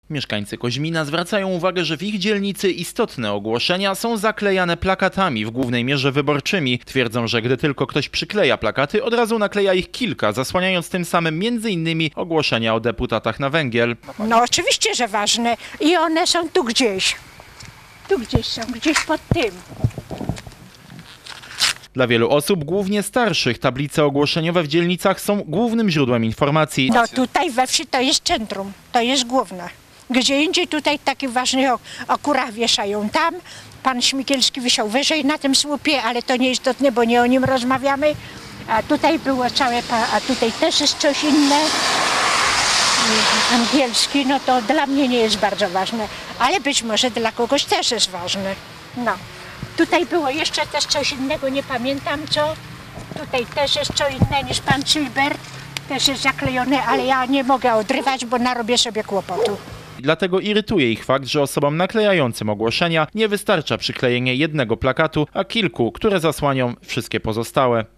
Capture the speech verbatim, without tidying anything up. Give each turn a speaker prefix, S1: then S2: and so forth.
S1: Mieszkańcy Koźmina zwracają uwagę, że w ich dzielnicy istotne ogłoszenia są zaklejane plakatami, w głównej mierze wyborczymi. Twierdzą, że gdy tylko ktoś przykleja plakaty, od razu nakleja ich kilka, zasłaniając tym samym między innymi ogłoszenia o deputatach na węgiel.
S2: No oczywiście, że ważne. I one są tu gdzieś. Tu gdzieś są, gdzieś pod tym.
S1: Dla wielu osób, głównie starszych, tablice ogłoszeniowe w dzielnicach są głównym źródłem informacji.
S2: No tutaj we wsi to jest centrum, to jest główne. Gdzie indziej tutaj taki ważny o, o kurach wieszają tam. Pan Śmigielski wisiał wyżej na tym słupie, ale to nie istotne, bo nie o nim rozmawiamy. A tutaj było całe, a tutaj też jest coś inne. Angielski, no to dla mnie nie jest bardzo ważne, ale być może dla kogoś też jest ważne. No. Tutaj było jeszcze też coś innego, nie pamiętam co. Tutaj też jest co inne niż pan Cilbert. Też jest zaklejone, ale ja nie mogę odrywać, bo narobię sobie kłopotu.
S1: Dlatego irytuje ich fakt, że osobom naklejającym ogłoszenia nie wystarcza przyklejenie jednego plakatu, a kilku, które zasłanią wszystkie pozostałe.